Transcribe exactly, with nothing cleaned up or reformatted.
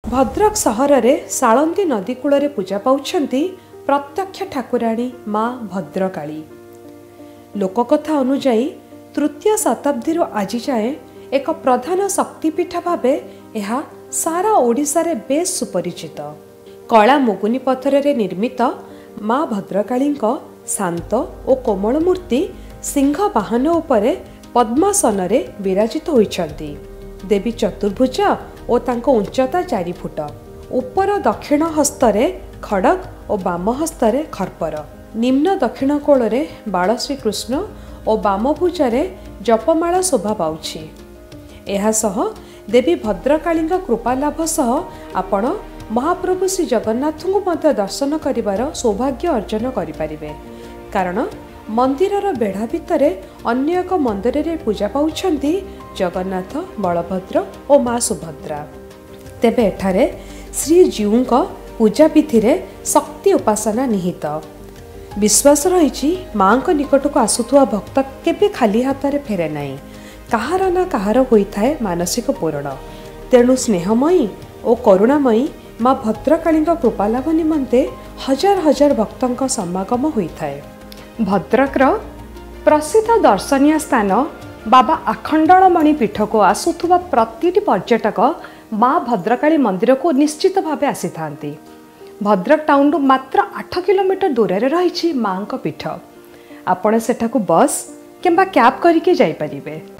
भद्रक सहर में सालंदी नदी कूल पूजा पाउछंती प्रत्यक्ष ठाकुराणी माँ भद्रकाली। लोककथा अनुजाई तृतीय शताब्दी आज जाए एक प्रधान शक्तिपीठ भाव यह सारा ओडिशा रे बेस सुपरिचित। कला मुगुनी पत्थर रे निर्मित माँ भद्रकाली शांत और कोमल मूर्ति सिंह वाहन उपरे पद्मासन रे विराजित होइछंती। देवी चतुर्भुज और तांको उच्चता चारि फुट। उपर दक्षिण हस्तरे खड़ग और बाम हस्तरे खर्पर। निम्न दक्षिण कोଳରେ बाल श्रीकृष्ण और बाम भुजरे जपमाला शोभा पाउछि। एहा सह देवी भद्रकाली कृपालाभ सह आपण महाप्रभु श्री जगन्नाथ को दर्शन करिवार सौभाग्य अर्जन करिपारिबे। कारण मंदिरर बेढ़ा भितर अन्य एक मंदिर रे पूजा पाउछंती जगन्नाथ, बलभद्र और माँ सुभद्रा। तेबे एठारे श्रीजीऊ पूजा विधि रे शक्ति उपासना निहित। विश्वास रही माँ निकट को आसुवा भक्त केबे खाली हाथ रे फेरे नहीं। कहार ना कहार होइथाए मानसिक पूरण। तेणु स्नेहमयी और करुणामयी माँ भद्रकाली कृपालाभ निमंते हजार हजार भक्तों समागम होइथाए। भद्रकर प्रसिद्ध दर्शनीय स्थान बाबा आखंडलमणि पीठ को आसुवा प्रतिटी पर्यटक माँ भद्रकाली मंदिर को निश्चित भावे आसी थांती। भद्रक टाउन मात्र आठ किलोमीटर दूर रे रही माँ पीठ। आपण सेठाकू बस किंबा कैब करके जाई परिबे।